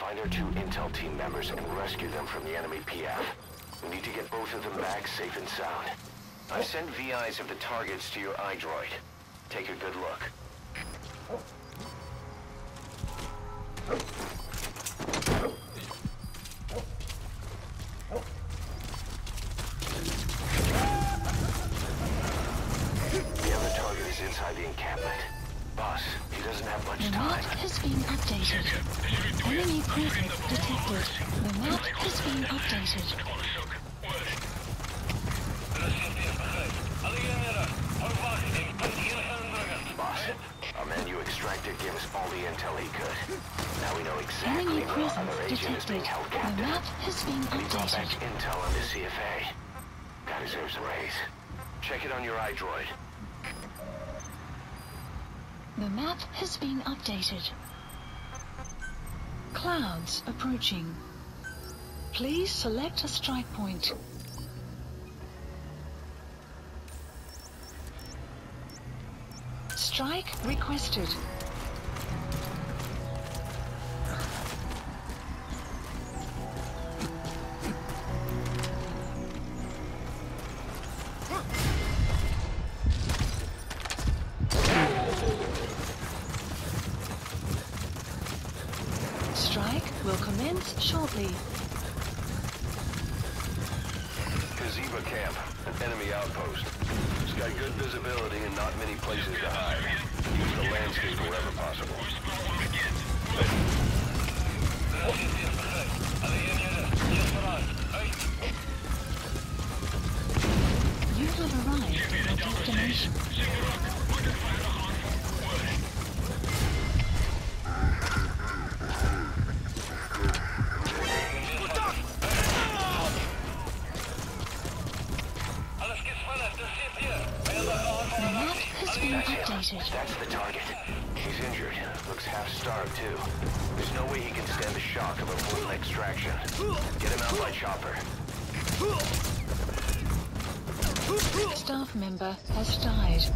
Find our 2 intel team members and rescue them from the enemy PF. We need to get both of them back safe and sound. I've sent VIs of the targets to your iDroid. Take a good look. The other target is inside the encampment. Boss, he doesn't have much time. The map has been updated. Enemy presence detected. The map has been updated. Boss, our man you extracted gave us all the intel he could. Now we know exactly Enemy where our presence other agent is being detected. held The captive. map has been And he brought back updated. intel on the CFA. Guy deserves a raise. Check it on your iDroid. The map has been updated. Clouds approaching. Please select a strike point. Strike requested. Strike will commence shortly. Kaziba camp, an enemy outpost. It's got good visibility and not many places to hide. Use the landscape wherever possible. You have arrived at your destination. The map has been updated. That's the target. He's injured. Looks half-starved, too. There's no way he can stand the shock of a full extraction. Get him out by chopper. Staff member has died.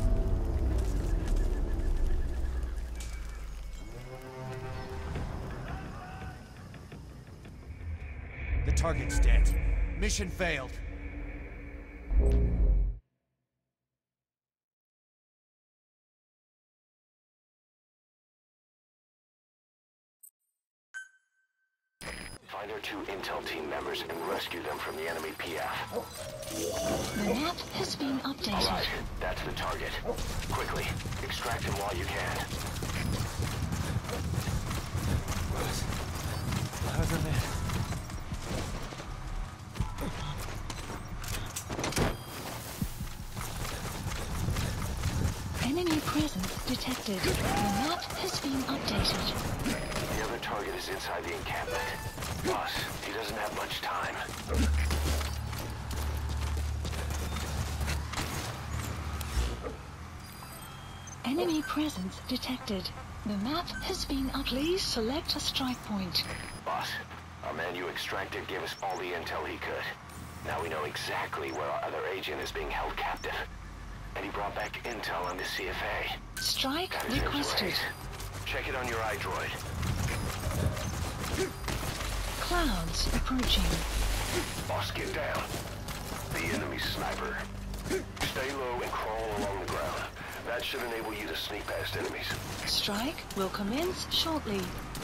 The target's dead. Mission failed. Find our 2 intel team members and rescue them from the enemy PF. The map has been updated. Alright, that's the target. Quickly, extract him while you can. Other than... Enemy presence detected. The map has been updated. The other target is inside the encampment. Boss, he doesn't have much time. Enemy presence detected. The map has been up. Please select a strike point. Boss, our man you extracted gave us all the intel he could. Now we know exactly where our other agent is being held captive. And he brought back intel on the CFA. Strike That deserves a requested. raise. Check it on your iDroid. Clouds approaching. Boss, get down. The enemy sniper. Stay low and crawl along the ground. That should enable you to sneak past enemies. Strike will commence shortly.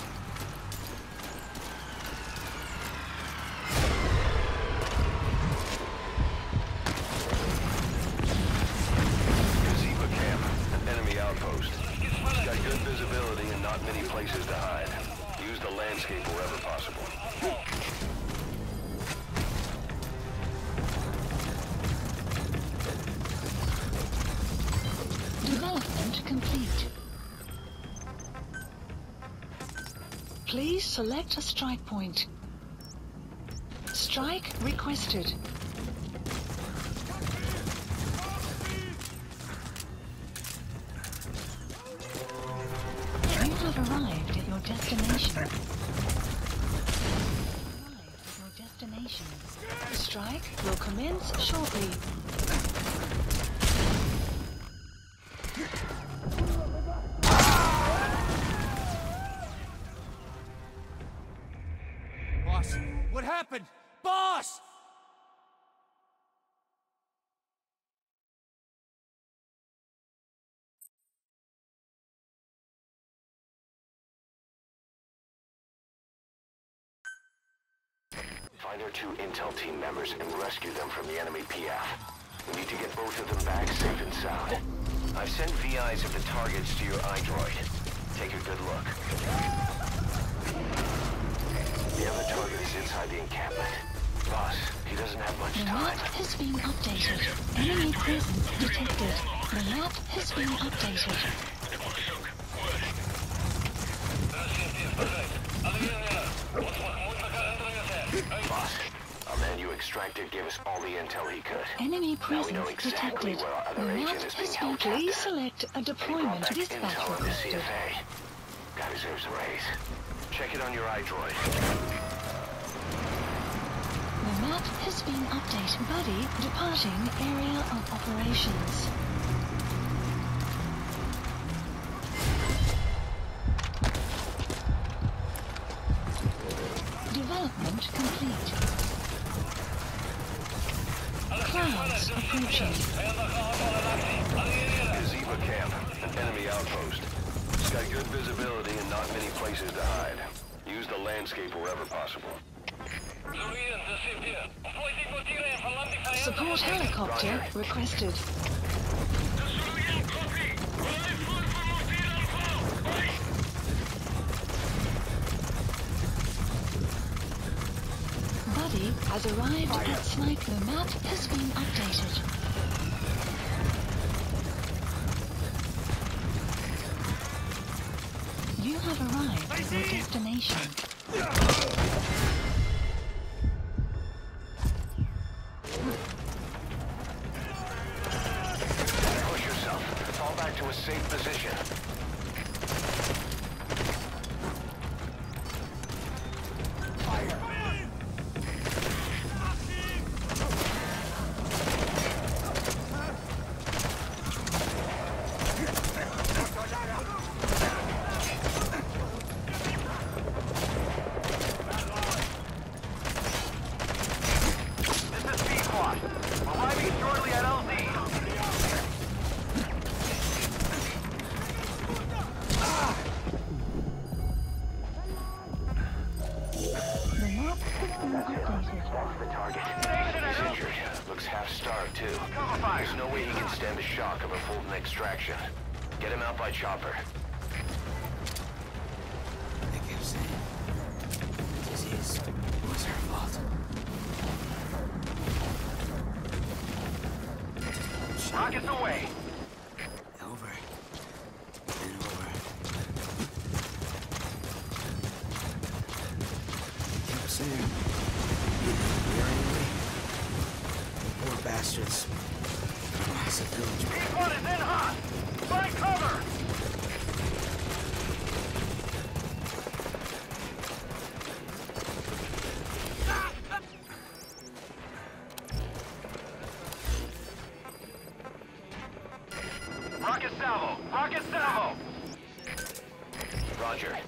Kaziba camp, an enemy outpost. It's got good visibility and not many places to hide. Use the landscape wherever possible. Development complete. Please select a strike point. Strike requested. You have arrived at your destination. Strike will commence shortly. happened? Boss! Find our 2 intel team members and rescue them from the enemy PF. We need to get both of them back safe and sound. I've sent VIs of the targets to your iDroid. Take a good look. The other target is inside the encampment. Boss, he doesn't have much The time. map has been updated. Enemy presence detected. The map has been updated. Boss, our man you extracted gave us all the intel he could. Enemy Now we know presence exactly detected. where our The other map agent is being has held been. Please captive. select a And he brought deployment back dispatch intel on the requested. CFA. Guy deserves a raise. Check it on your iDroid. The map has been updated. Buddy departing area of operations. Development complete. Clouds approaching. Gazebo camp, an enemy outpost. It's got good visibility and not many places to hide. Use the landscape wherever possible. Support helicopter requested. Buddy has arrived at Snipe. The map has been updated. You have arrived at your destination. Push yourself. Fall back to a safe position. The map has been updated. That's the target. He's injured. Looks half-starved, too. There's no way he can stand the shock of a Fulton extraction. Get him out by chopper. They kept saying the disease was her fault. Rockets away! Over and over. They kept saying, the poor bastards. It's a village. One is in hot! Find cover! Rocket salvo! Rocket salvo! Roger.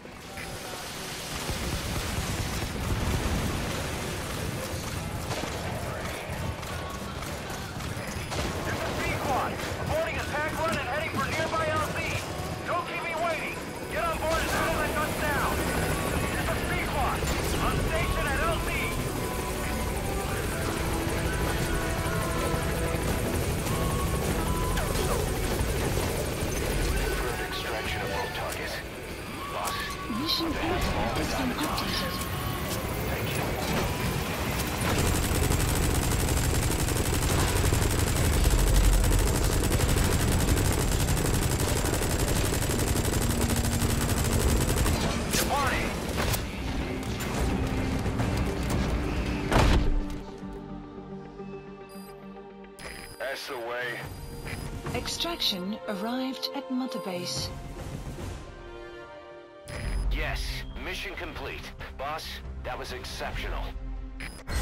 This is B-Quad. Boarding a tag run and heading for nearby LZ. Don't keep me waiting. Get on board as soon as I touch down. This is B-Quad. On station at LZ. Confirmed extraction of both targets. Boss, Mission order has been updated. thank you. That's the way. Extraction arrived at Mother Base. Yes, mission complete. Boss, that was exceptional.